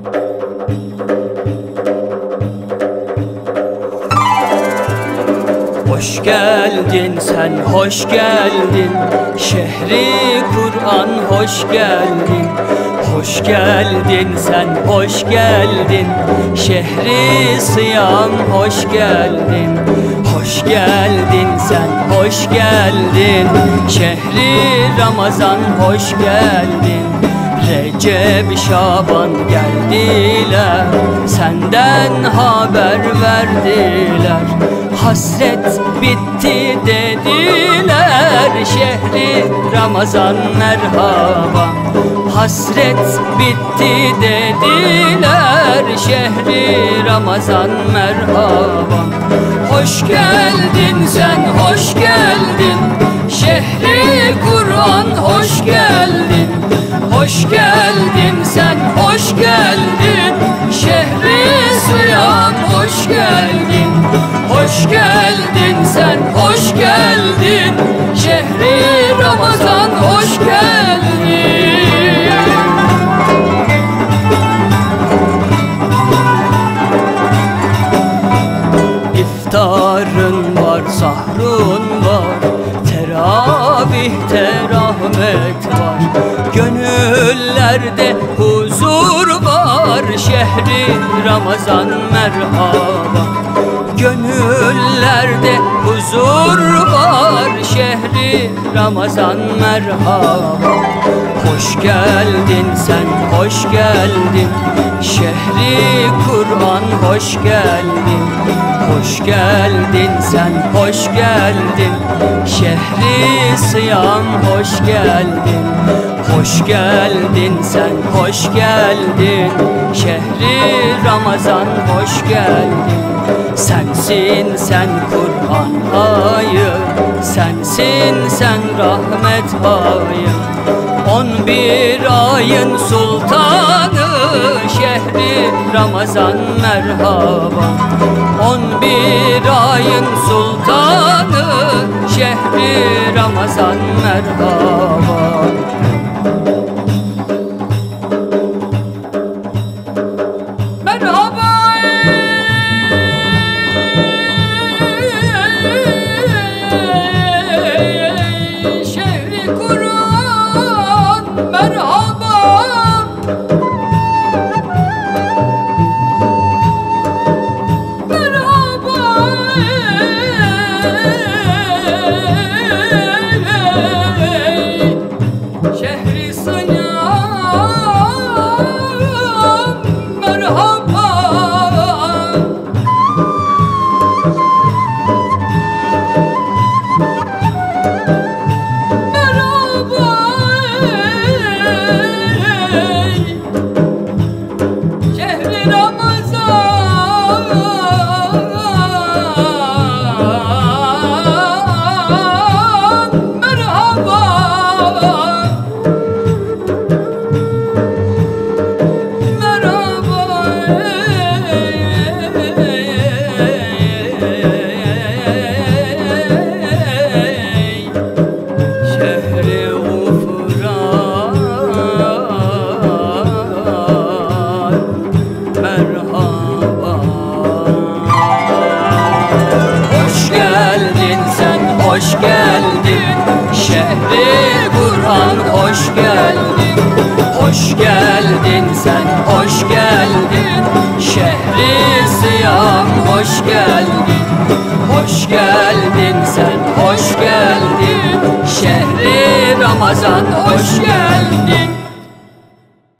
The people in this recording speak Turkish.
Hoş geldin sen, hoş geldin. Şehri Kur'an hoş geldin. Hoş geldin sen, hoş geldin. Şehri Siyam hoş geldin. Hoş geldin sen, hoş geldin. Şehri Ramazan hoş geldin. Recep, Şaban geldiler, senden haber verdiler. Hasret bitti dediler, şehri Ramazan merhaba. Hasret bitti dediler, şehri Ramazan merhaba. Hoş geldin sen, hoş geldin. Şehri Kur'an hoş geldin. Hoş geldin sen, hoş geldin. Şehri Siyam hoş geldin. Hoş geldin sen, hoş geldin. Şehri Ramazan hoş geldin. İftarın var, sahrun var. Teravihte rahmet var. Gönüllerde huzur var. Şehri Ramazan merhaba. Gönüllerde huzur var. Şehri Ramazan merhaba. Hoş geldin sen, hoş geldin. Şehri Kur'an hoş geldin. Hoş geldin sen, hoş geldin. Şehri Siyam hoş geldin. Hoş geldin sen, hoş geldin. Şehri Ramazan hoş geldin. Sensin sen Kur'an ayı, sensin sen rahmet ayı. 11 ayın sultanı, şehri Ramazan merhaba. 11 ayın sultanı, şehri Ramazan merhaba. Merhaba şehri Kur'an merhaba. Şehri Siyam merhaba. Merhaba şehri Ramazan merhaba. Hoş geldin şehri Kur'an hoş geldin. Hoş geldin sen, hoş geldin. Şehri Siyam hoş geldin. Hoş geldin sen, hoş geldin. Şehri Ramazan hoş geldin.